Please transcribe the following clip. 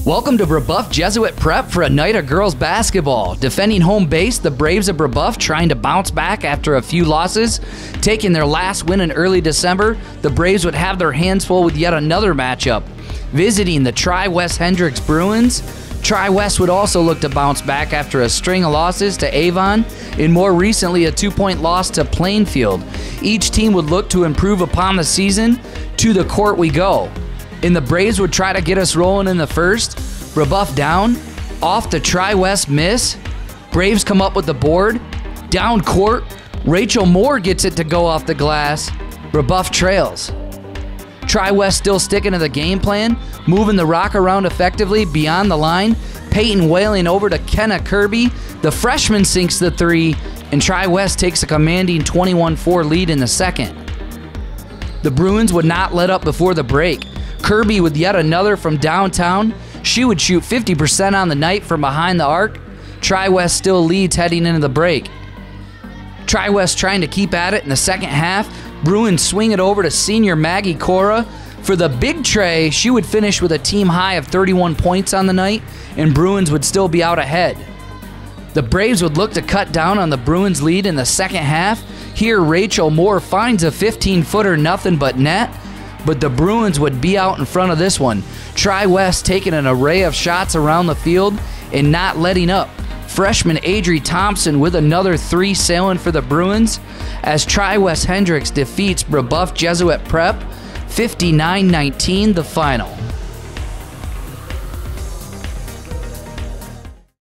Welcome to Brebeuf Jesuit Prep for a night of girls basketball. Defending home base, the Braves of Brebeuf trying to bounce back after a few losses. Taking their last win in early December, the Braves would have their hands full with yet another matchup. Visiting the Tri-West Hendricks Bruins, Tri-West would also look to bounce back after a string of losses to Avon and more recently a 2-point loss to Plainfield. Each team would look to improve upon the season. To the court we go. And the Braves would try to get us rolling in the first. Brebeuf down, off the Tri-West miss. Braves come up with the board. Down court, Rachel Moore gets it to go off the glass. Brebeuf trails. Tri-West still sticking to the game plan, moving the rock around effectively beyond the line. Peyton Whaling over to Kenna Kirby. The freshman sinks the three, and Tri-West takes a commanding 21-4 lead in the second. The Bruins would not let up before the break. Kirby with yet another from downtown. She would shoot 50% on the night from behind the arc. Tri-West still leads heading into the break. Tri-West trying to keep at it in the second half. Bruins swing it over to senior Maggie Cora. For the big tray, she would finish with a team high of 31 points on the night, and Bruins would still be out ahead. The Braves would look to cut down on the Bruins' lead in the second half. Here, Rachel Moore finds a 15-footer nothing but net, but the Bruins would be out in front of this one. Tri-West taking an array of shots around the field and not letting up. Freshman Adri Thompson with another three sailing for the Bruins as Tri-West Hendricks defeats Brebeuf Jesuit Prep 59-19 the final.